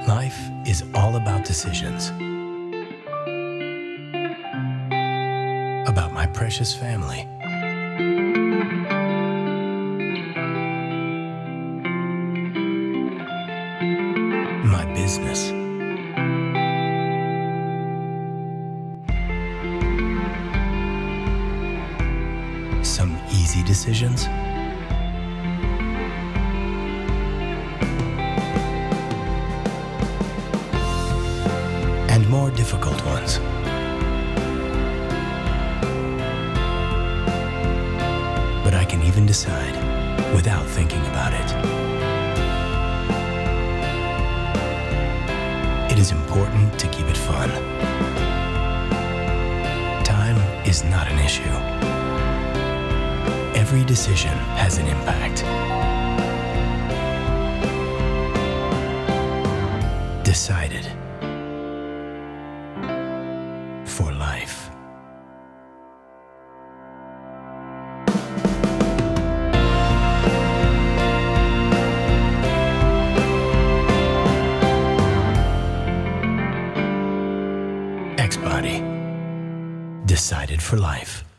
Life is all about decisions. About my precious family. My business. Some easy decisions. And more difficult ones. But I can even decide without thinking about it. It is important to keep it fun. Time is not an issue. Every decision has an impact. Decided. For life. X-Body. Decided for life.